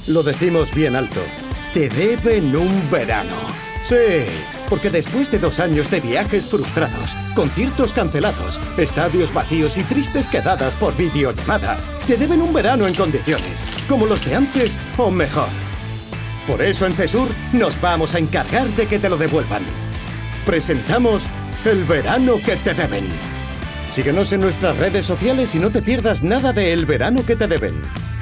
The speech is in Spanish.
Lo decimos bien alto. Te deben un verano. Sí, porque después de 2 años de viajes frustrados, conciertos cancelados, estadios vacíos y tristes quedadas por videollamada, te deben un verano en condiciones, como los de antes o mejor. Por eso en CESUR nos vamos a encargar de que te lo devuelvan. Presentamos el verano que te deben. Síguenos en nuestras redes sociales y no te pierdas nada de El verano que te deben.